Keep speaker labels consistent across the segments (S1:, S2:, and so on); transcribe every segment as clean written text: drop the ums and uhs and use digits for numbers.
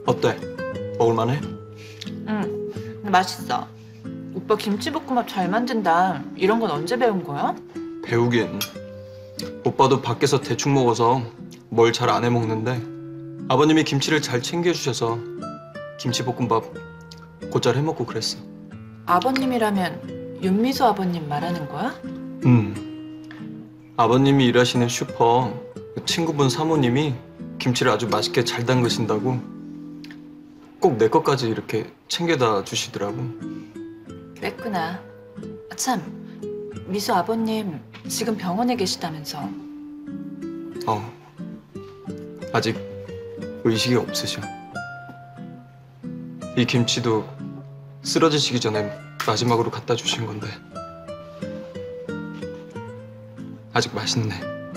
S1: 어때? 먹을만해?
S2: 응, 맛있어. 오빠 김치볶음밥 잘 만든다. 이런 건 언제 배운 거야?
S1: 배우긴. 오빠도 밖에서 대충 먹어서 뭘 잘 안 해먹는데 아버님이 김치를 잘 챙겨주셔서 김치볶음밥 곧잘 해먹고 그랬어.
S2: 아버님이라면 윤미소 아버님 말하는 거야?
S1: 아버님이 일하시는 슈퍼 그 친구분 사모님이 김치를 아주 맛있게 잘 담그신다고 꼭 내 것까지 이렇게 챙겨다 주시더라고.
S2: 그랬구나. 참, 미소 아버님 지금 병원에 계시다면서.
S1: 아직 의식이 없으셔. 이 김치도 쓰러지시기 전에 마지막으로 갖다 주신 건데 아직 맛있네.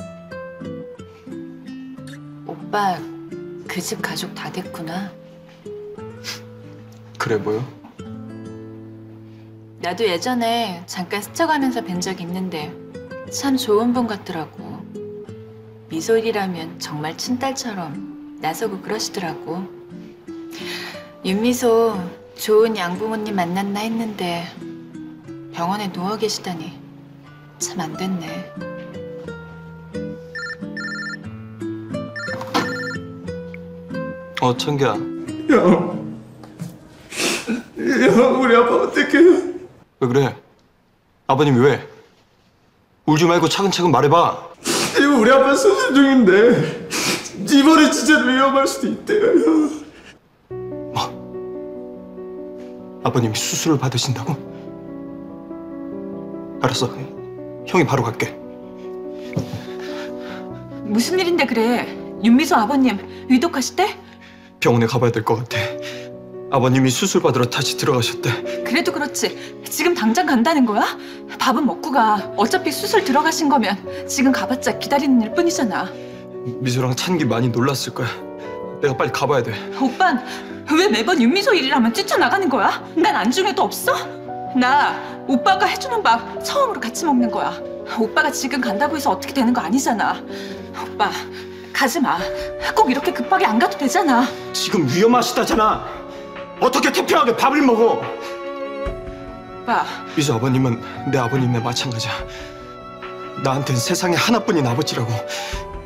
S2: 오빠 그 집 가족 다 됐구나.
S1: 그래 보여?
S2: 나도 예전에 잠깐 스쳐가면서 뵌 적 있는데 참 좋은 분 같더라고. 미소일이라면 정말 친딸처럼 나서고 그러시더라고. 윤미소 좋은 양부모님 만났나 했는데 병원에 누워 계시다니 참 안 됐네.
S1: 청기야.
S3: 우리 아빠 어떡해?
S1: 왜 그래? 아버님이 왜? 울지 말고 차근차근 말해봐.
S3: 지금 우리 아빠 수술 중인데 이번에 진짜 위험할 수도 있대요.
S1: 아버님이 수술을 받으신다고? 알았어. 형이 바로 갈게.
S2: 무슨 일인데 그래? 윤미소 아버님 위독하시대?
S1: 병원에 가봐야 될 것 같아. 아버님이 수술 받으러 다시 들어가셨대.
S2: 그래도 그렇지. 지금 당장 간다는 거야? 밥은 먹고 가. 어차피 수술 들어가신 거면 지금 가봤자 기다리는 일 뿐이잖아.
S1: 미소랑 찬기 많이 놀랐을 거야. 내가 빨리 가봐야 돼.
S2: 오빤 왜 매번 윤미소 일이라면 뛰쳐나가는 거야? 난 안중에도 없어? 나 오빠가 해주는 밥 처음으로 같이 먹는 거야. 오빠가 지금 간다고 해서 어떻게 되는 거 아니잖아. 오빠 가지 마. 꼭 이렇게 급하게 안 가도 되잖아.
S1: 지금 위험하시다잖아. 어떻게 태평하게 밥을 먹어?
S2: 오빠
S1: 미소 아버님은 내 아버님네 마찬가지야. 나한텐 세상에 하나뿐인 아버지라고.